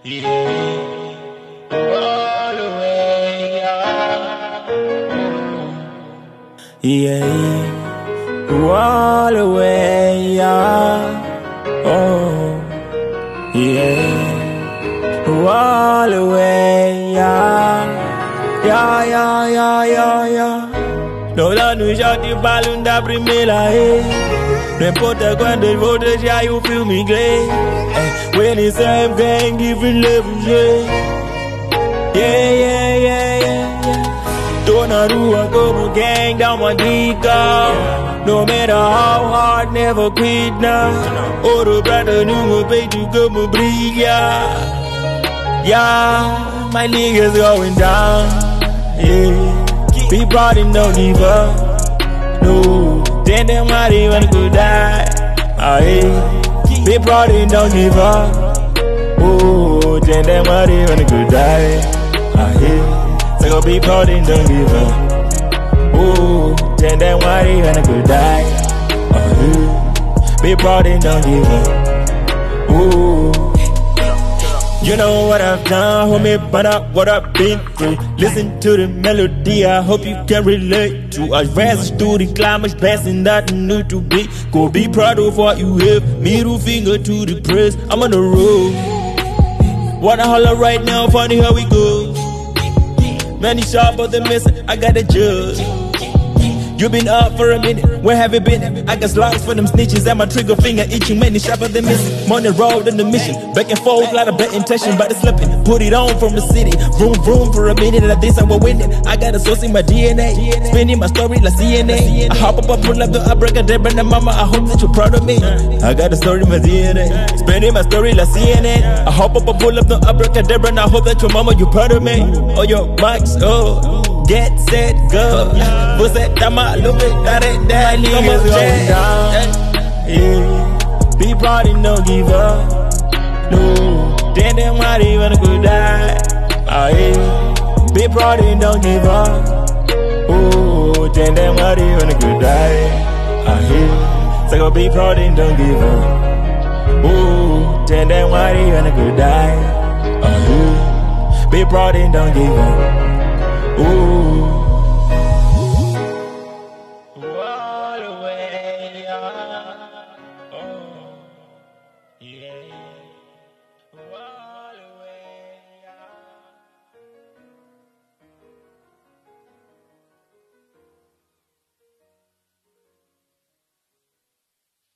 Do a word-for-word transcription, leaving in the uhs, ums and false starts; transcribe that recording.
Yeah, all the way, yeah. Yeah, all the way, yeah. Oh, yeah, all the way, yeah. Yeah, yeah, yeah, yeah, yeah. No la nuit, j'ai du ballon d'abrimé la haie. N'importe quoi de votre j'ai you feel me glad. When it's same gang, different levels, yeah. Yeah, yeah, yeah, yeah, yeah. Don't know who I go, my gang down my dick. No matter how hard, never quit now. Oh, the brother knew my baby, go my breathe, yeah. Yeah, my niggas going down, yeah. Be proud and don't give up, no. Then them might even go die, ah, yeah. Be proud and don't give up, oh. Then them might even go die, ah, yeah. So go be proud and don't give up, oh. Then them might even go die, ah, yeah. Be proud and don't give up, oh. You know what I've done, homie, but not what I've been through. Listen to the melody, I hope you can relate to. I rise through the climax, passing nothing new to be. Go be proud of what you have, middle finger to the press. I'm on the road, wanna holler right now, funny how we go. Many sharper than missing, I got a judge. You been up for a minute, where have you been? I got slugs for them snitches and my trigger finger itching. Many sharper than missing, money rolled in the mission. Back and forth, lot of bet intention, but it's slipping. Put it on from the city, vroom vroom for a minute, and I think I will win it. I got a source in my D N A, spinning my story like C N A. I hop up, I pull up the abracadabra, and mama, I hope that you're proud of me. I got a story in my D N A, spinning my story like C N A. I hop up, I pull up the abracadabra, and I hope that your mama, you're proud of me. Oh, your mics, oh. Get set, go. What's that? That my little bit, that ain't that niggas going down. Yeah, be proud and don't give up. No, then them might even go die. Ah, yeah, be proud and don't give up. Oh, then them might even go die. Ah, yeah, so go be proud and don't give up. Oh, then them might even go die. Ah, yeah, be proud and don't give up. Ooh.